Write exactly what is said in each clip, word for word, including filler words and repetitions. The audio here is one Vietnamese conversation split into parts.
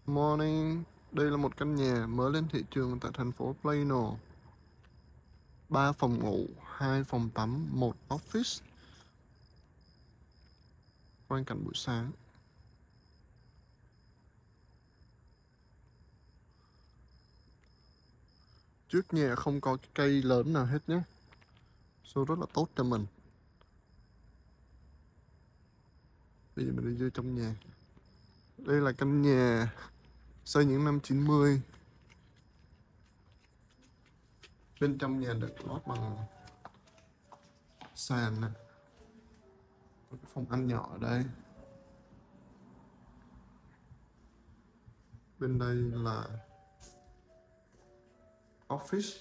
Morning, đây là một căn nhà mới lên thị trường tại thành phố Plano. ba phòng ngủ, hai phòng tắm, một office. Quang cảnh buổi sáng. Trước nhà không có cái cây lớn nào hết nhé. So rất là tốt cho mình. Bây giờ mình đi vô trong nhà. Đây là căn nhà xây những năm chín mươi. Bên trong nhà được lót bằng sàn nè. Có cái phòng ăn nhỏ ở đây. Bên đây là office.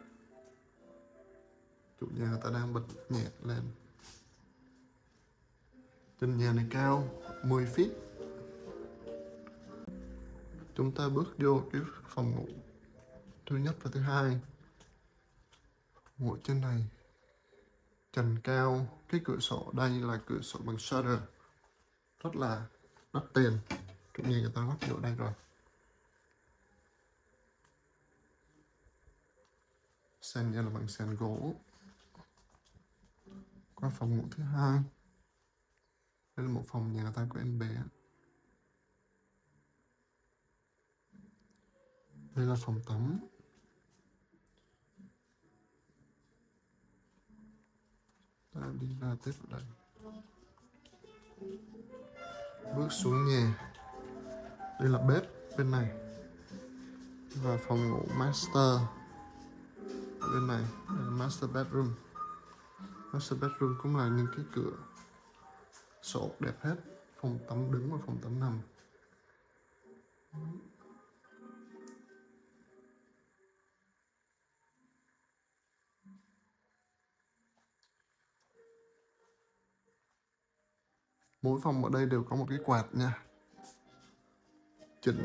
Chủ nhà người ta đang bật nhạc lên. Trần nhà này cao mười feet. Chúng ta bước vô cái phòng ngủ thứ nhất và thứ hai. Ngủ trên này trần cao. Cái cửa sổ đây là cửa sổ bằng shutter, rất là đắt tiền. Chủ nhà người ta lắp vô đây rồi. Sàn nhà là bằng sàn gỗ. Qua phòng ngủ thứ hai. Đây là một phòng nhà người ta có em bé. Đây là phòng tắm. Ta đi ra tiếp ở đây. Bước xuống nhà. Đây là bếp bên này. Và phòng ngủ master bên này. Đây là master bedroom. Master bedroom cũng là những cái cửa sổ đẹp hết. Phòng tắm đứng và phòng tắm nằm. Mỗi phòng ở đây đều có một cái quạt nha. Chỉnh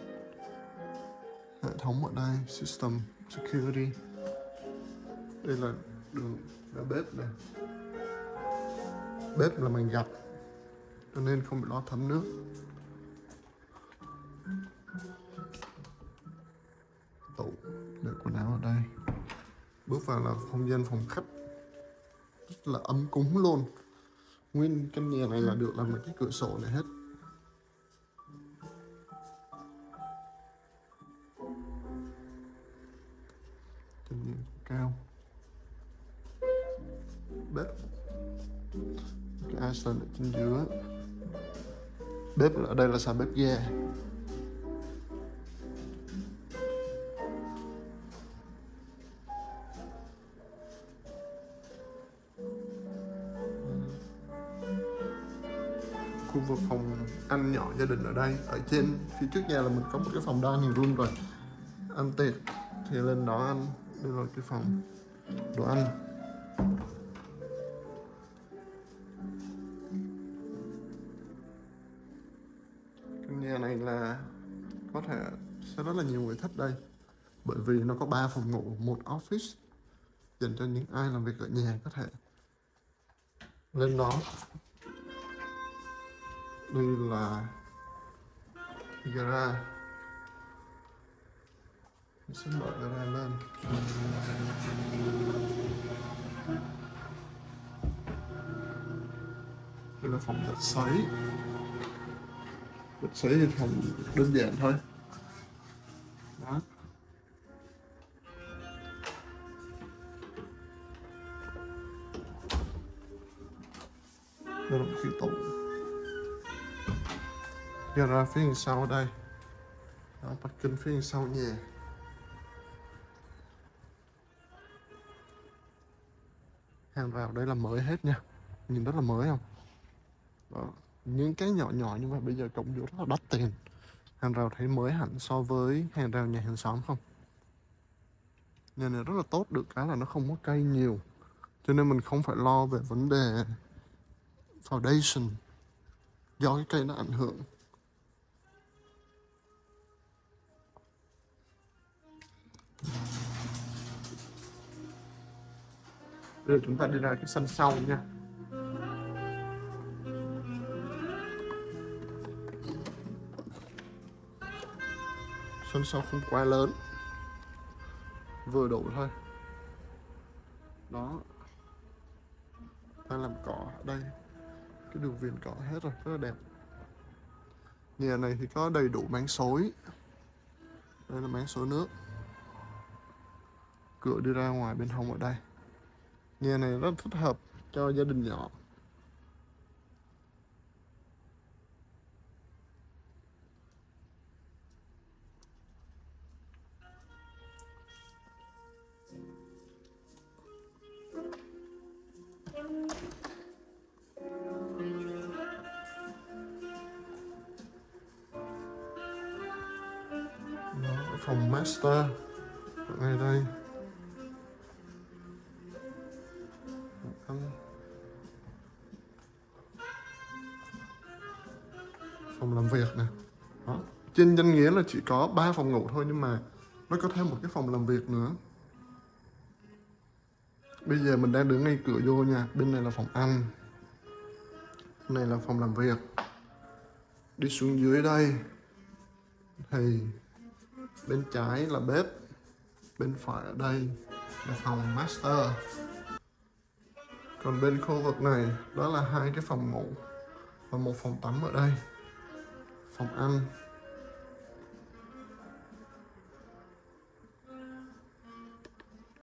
hệ thống ở đây, system security. Đây là đường ra bếp này. Bếp là bằng gạch cho nên không bị lo thấm nước. Tủ để quần áo ở đây. Bước vào là không gian phòng khách, rất là ấm cúng luôn. Nguyên căn nhà này là được làm bằng cái cửa sổ này hết. Căn nhà cao. Bếp cái Iceland ở trên dưới. Bếp ở đây là xà bếp ga. Khu vực phòng ăn nhỏ gia đình ở đây. Ở trên phía trước nhà là mình có một cái phòng dining room rồi. Ăn tiệc thì lên đó ăn. Đây là cái phòng đồ ăn. Căn nhà này là có thể sẽ rất là nhiều người thích đây, bởi vì nó có ba phòng ngủ, một office dành cho những ai làm việc ở nhà có thể lên đó. Đây là gara. Mình sẽ mở gara lên. Đây là phòng giặt sấy. Giặt sấy thì phòng đơn giản thôi. Đó. Đây là một cái tủ. Gara phía đằng sau ở đây. Đó, parking phía đằng sau nhà. Hàng rào đây là mới hết nha. Nhìn rất là mới không? Đó. Những cái nhỏ nhỏ như vậy bây giờ cộng vô rất là đắt tiền. Hàng rào thấy mới hẳn so với hàng rào nhà hàng xóm không? Nhà này rất là tốt, được cái là nó không có cây nhiều, cho nên mình không phải lo về vấn đề foundation do cái cây nó ảnh hưởng. Bây giờ chúng ta đi ra cái sân sau nha. sân sau không quá lớn, vừa đủ thôi. Đó, ta làm cỏ ở đây, cái đường viền cỏ hết rồi, rất là đẹp. Nhà này thì có đầy đủ máng xối. Đây là máng xối nước. Cửa đi ra ngoài bên hông ở đây. Nhà này rất thích hợp cho gia đình nhỏ. Đó, phòng master ở ngay đây. Phòng làm việc nè. Đó. Trên danh nghĩa là chỉ có ba phòng ngủ thôi, nhưng mà nó có thêm một cái phòng làm việc nữa. Bây giờ mình đang đứng ngay cửa vô nha. Bên này là phòng ăn, bên này là phòng làm việc. Đi xuống dưới đây thì bên trái là bếp, bên phải ở đây là phòng master. Còn bên khu vực này đó là hai cái phòng ngủ và một phòng tắm ở đây. Phòng ăn